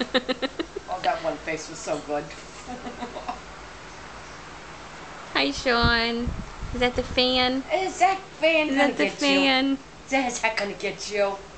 Oh, that one face was so good. Hi, Sean. Is that the fan? Is that fan Is gonna that the get you? fan? Is that gonna get you?